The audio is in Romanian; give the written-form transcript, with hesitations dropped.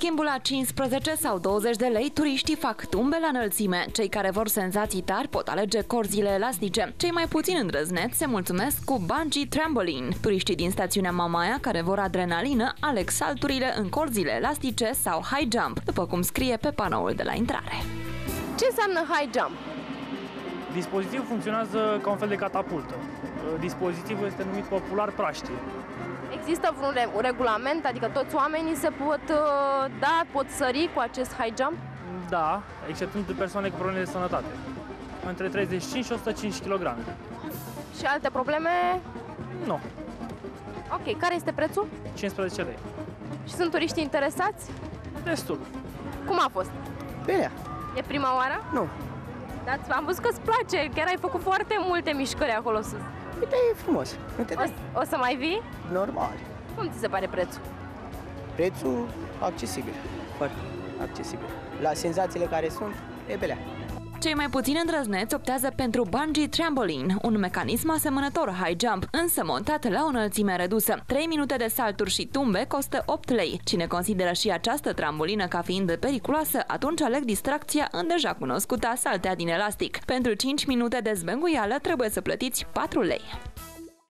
schimbul la 15 sau 20 de lei, turiștii fac tumbe la înălțime. Cei care vor senzații tari pot alege corzile elastice. Cei mai puțin îndrăzneți se mulțumesc cu bungee trampoline. Turiștii din stațiunea Mamaia care vor adrenalină aleg salturile în corzile elastice sau high jump, după cum scrie pe panoul de la intrare. Ce înseamnă high jump? Dispozitivul funcționează ca un fel de catapultă. Dispozitivul este numit popular praștie. Există vreun regulament? Adică toți oamenii se pot sări cu acest high jump? Da, exceptând persoane cu probleme de sănătate. Între 35 și 105 kg. Și alte probleme? Nu. Ok, care este prețul? 15 lei. Și sunt turiști interesați? Destul. Cum a fost? Bine. E prima oară? Nu. Dar am văzut că îți place, chiar ai făcut foarte multe mișcări acolo sus. Uite, e frumos. O să mai vii? Normal. Cum ți se pare prețul? Prețul accesibil, foarte accesibil. La senzațiile care sunt, e belea. Cei mai puțin îndrăzneți optează pentru bungee trampoline, un mecanism asemănător high jump, însă montat la o înălțime redusă. 3 minute de salturi și tumbe costă 8 lei. Cine consideră și această trambolină ca fiind periculoasă, atunci aleg distracția în deja cunoscuta saltea din elastic. Pentru 5 minute de zbenguială trebuie să plătiți 4 lei.